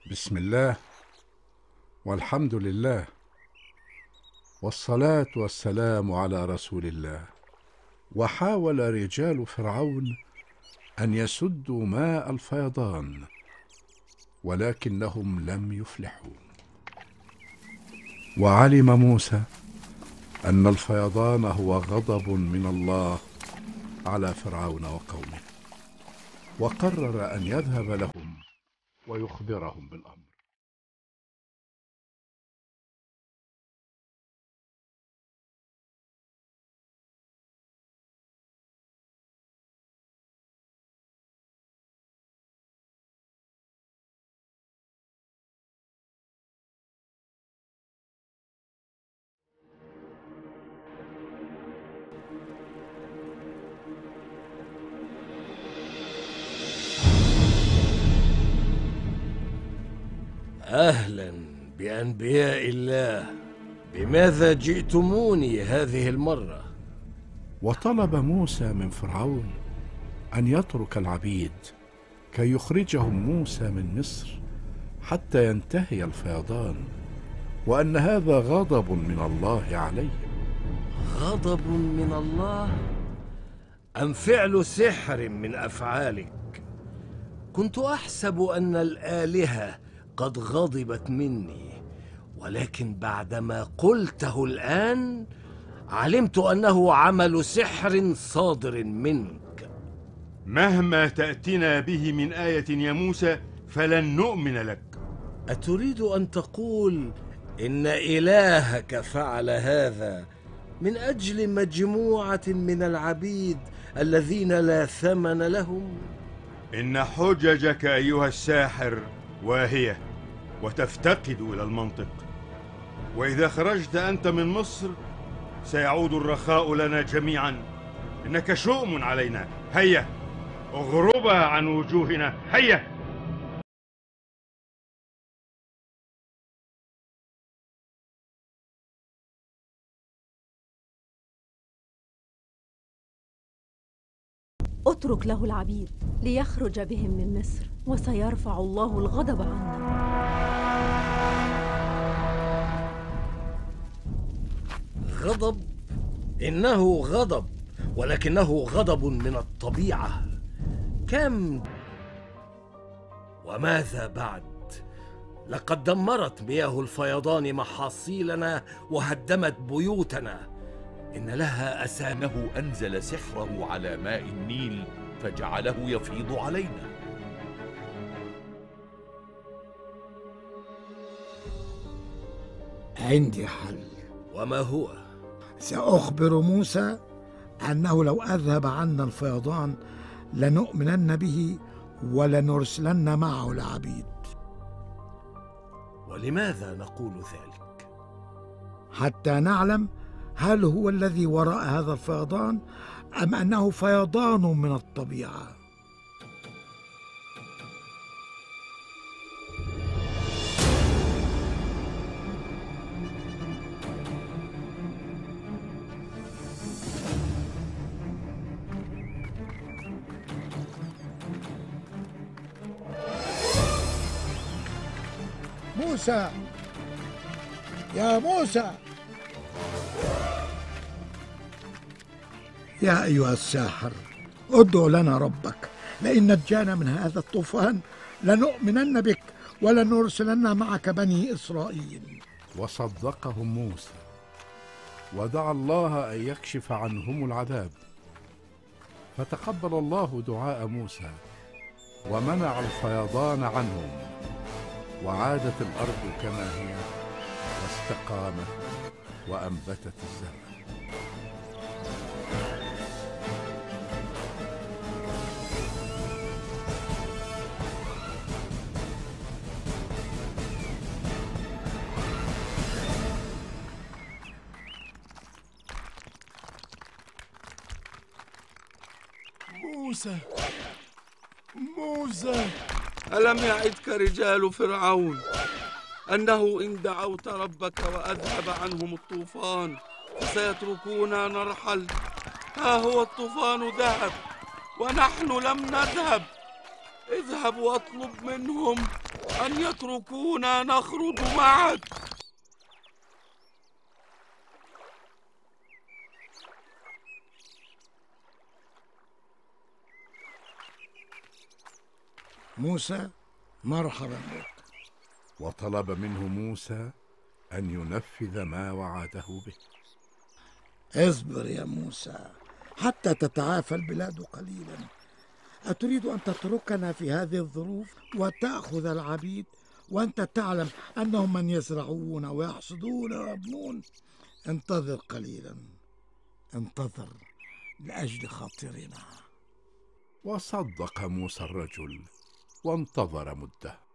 بسم الله والحمد لله والصلاة والسلام على رسول الله. وحاول رجال فرعون أن يسدوا ماء الفيضان ولكنهم لم يفلحوا. وعلم موسى أن الفيضان هو غضب من الله على فرعون وقومه، وقرر أن يذهب لهم ويخبرهم بالأمر. أهلا بأنبياء الله، بماذا جئتموني هذه المرة؟ وطلب موسى من فرعون أن يترك العبيد كي يخرجهم موسى من مصر حتى ينتهي الفيضان، وأن هذا غضب من الله عليهم. غضب من الله أم فعل سحر من أفعالك؟ كنت أحسب أن الآلهة قد غضبت مني، ولكن بعدما قلته الآن علمت أنه عمل سحر صادر منك. مهما تأتنا به من آية يا موسى فلن نؤمن لك. أتريد أن تقول إن إلهك فعل هذا من أجل مجموعة من العبيد الذين لا ثمن لهم؟ إن حججك أيها الساحر واهية وتفتقد إلى المنطق، وإذا خرجت أنت من مصر سيعود الرخاء لنا جميعا. إنك شؤم علينا، هيا اغربها عن وجوهنا، هيا. اترك له العبيد ليخرج بهم من مصر، وسيرفع الله الغضب عنا. غضب؟ إنه غضب، ولكنه غضب من الطبيعة. كم وماذا بعد؟ لقد دمرت مياه الفيضان محاصيلنا وهدمت بيوتنا. إن لها أنه أنزل سحره على ماء النيل فجعله يفيض علينا. عندي حل. وما هو؟ سأخبر موسى أنه لو أذهب عنا الفيضان لنؤمنن به ولنرسلن معه العبيد. ولماذا نقول ذلك؟ حتى نعلم هل هو الذي وراء هذا الفيضان أم أنه فيضان من الطبيعة. موسى، يا موسى، يا أيها الساحر، ادع لنا ربك، لئن نجانا من هذا الطوفان لنؤمنن بك ولنرسلن معك بني إسرائيل. وصدقهم موسى ودعا الله أن يكشف عنهم العذاب، فتقبل الله دعاء موسى ومنع الفيضان عنهم، وعادت الأرض كما هي واستقامت وأنبتت الزرع. موسى، ألم يعدك رجال فرعون أنه إن دعوت ربك وأذهب عنهم الطوفان فسيتركونا نرحل؟ ها هو الطوفان ذهب ونحن لم نذهب. اذهب واطلب منهم أن يتركونا نخرج معك. موسى مرحبا بك. وطلب منه موسى أن ينفذ ما وعده به. اصبر يا موسى حتى تتعافى البلاد قليلا. أتريد أن تتركنا في هذه الظروف وتأخذ العبيد وأنت تعلم أنهم من يزرعون ويحصدون ويبنون؟ انتظر قليلا، انتظر لأجل خاطرنا. وصدق موسى الرجل وانتظر مدة.